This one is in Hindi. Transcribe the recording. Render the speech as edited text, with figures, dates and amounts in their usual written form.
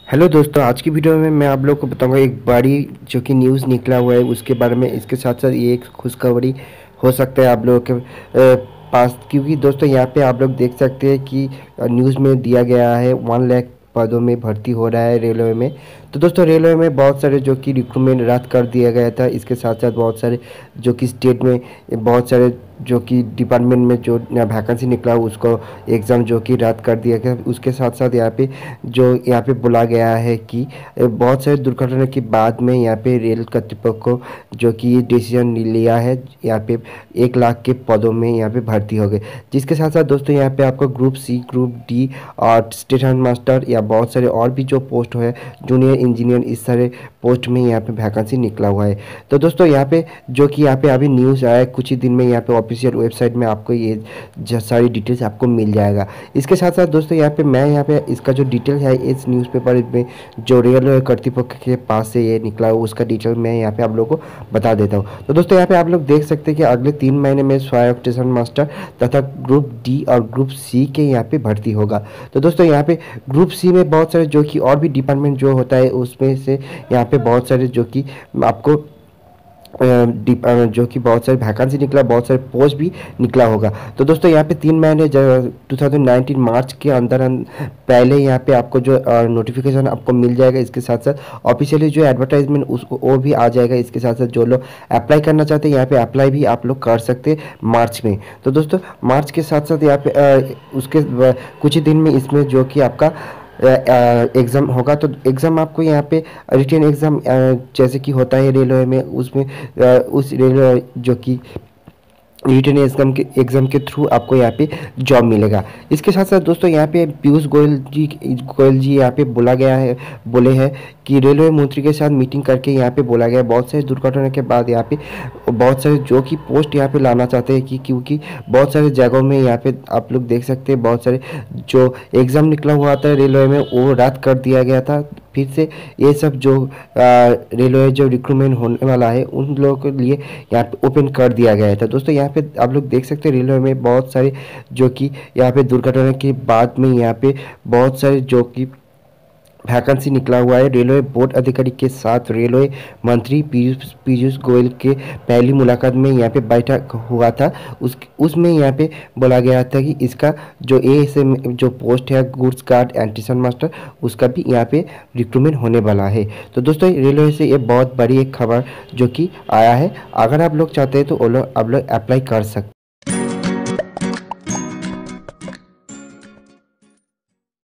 हेलो दोस्तों, आज की वीडियो में मैं आप लोग को बताऊंगा एक बड़ी जो कि न्यूज़ निकला हुआ है उसके बारे में। इसके साथ साथ ये एक खुशखबरी हो सकता है आप लोगों के पास, क्योंकि दोस्तों यहाँ पे आप लोग देख सकते हैं कि न्यूज़ में दिया गया है 1 लाख पदों में भर्ती हो रहा है रेलवे में। तो दोस्तों रेलवे में बहुत सारे जो कि रिक्रूटमेंट रद्द कर दिया गया था। इसके साथ साथ बहुत सारे जो कि स्टेट में बहुत सारे जो कि डिपार्टमेंट में जो वैकेंसी निकला उसको एग्ज़ाम जो कि रद्द कर दिया गया। उसके साथ साथ यहाँ पे बोला गया है कि बहुत सारे दुर्घटना के बाद में यहाँ पे रेल कर्तृपक्ष को जो कि ये डिसीजन लिया है, यहाँ पे 1 लाख के पदों में यहाँ पे भर्ती हो गए। जिसके साथ साथ दोस्तों यहाँ पे आपको ग्रुप सी, ग्रुप डी और स्टेशन मास्टर या बहुत सारे और भी जो पोस्ट है, जूनियर इंजीनियर, इस सारे पोस्ट में यहाँ पे वैकेंसी निकला हुआ है। तो दोस्तों यहाँ पे जो कि यहाँ पे अभी न्यूज़ आया है, कुछ ही दिन में यहाँ पे ऑफिशियल वेबसाइट में आपको ये सारी डिटेल्स आपको मिल जाएगा। इसके साथ साथ दोस्तों यहाँ पे इसका जो डिटेल है इस न्यूज़पेपर में जो रेल कर्तृपक्ष के पास से ये निकला हो उसका डिटेल मैं यहाँ पे आप लोगों को बता देता हूँ। तो दोस्तों यहाँ पे आप लोग देख सकते हैं कि अगले 3 महीने में सहायक स्टेशन मास्टर तथा ग्रुप डी और ग्रुप सी के यहाँ पे भर्ती होगा। तो दोस्तों यहाँ पे ग्रुप सी में बहुत सारे जो कि और भी डिपार्टमेंट जो होता है उसमें से यहाँ पे बहुत सारे जो कि आपको जो कि बहुत सारे वैकेंसी निकला, बहुत सारे पोस्ट भी निकला होगा। तो दोस्तों यहाँ पे 3 महीने 2019 मार्च के अंदर पहले यहाँ पे आपको जो नोटिफिकेशन आपको मिल जाएगा। इसके साथ साथ ऑफिशियली जो एडवर्टाइजमेंट उसको वो भी आ जाएगा। इसके साथ साथ जो लोग अप्लाई करना चाहते हैं यहाँ पे अप्लाई भी आप लोग कर सकते हैं मार्च में। तो दोस्तों मार्च के साथ साथ यहाँ पे उसके कुछ ही दिन में इसमें जो कि आपका एग्ज़ाम होगा। तो एग्ज़ाम आपको यहाँ पे रिटन एग्ज़ाम जैसे कि होता है रेलवे में, उसमें उस रेलवे जो कि रिटन एग्ज़ाम के थ्रू आपको यहाँ पे जॉब मिलेगा। इसके साथ साथ दोस्तों यहाँ पे पीयूष गोयल जी यहाँ पे बोले हैं कि रेलवे मंत्री के साथ मीटिंग करके यहाँ पे बोला गया बहुत सारे दुर्घटना के बाद यहाँ पे बहुत सारे जो कि पोस्ट यहाँ पे लाना चाहते हैं कि क्योंकि बहुत सारे जगहों में यहाँ पे आप लोग देख सकते हैं बहुत सारे जो एग्ज़ाम निकला हुआ था रेलवे में वो रद्द कर दिया गया था। फिर से ये सब जो रेलवे जो रिक्रूटमेंट होने वाला है उन लोगों के लिए यहाँ पे ओपन कर दिया गया था। दोस्तों यहाँ पे आप लोग देख सकते हैं रेलवे में बहुत सारे जो कि यहाँ पे दुर्घटना के बाद में यहाँ पे बहुत सारे जो कि वैकेंसी निकला हुआ है। रेलवे बोर्ड अधिकारी के साथ रेलवे मंत्री पीयूष गोयल के पहली मुलाकात में यहाँ पे बैठक हुआ था। उसमें यहाँ पे बोला गया था कि इसका जो जो पोस्ट है goods guard and station master उसका भी यहाँ पे रिक्रूटमेंट होने वाला है। तो दोस्तों रेलवे से ये बहुत बड़ी एक खबर जो कि आया है। अगर आप लोग चाहते हैं तो आप लोग अप्लाई कर सकते हैं।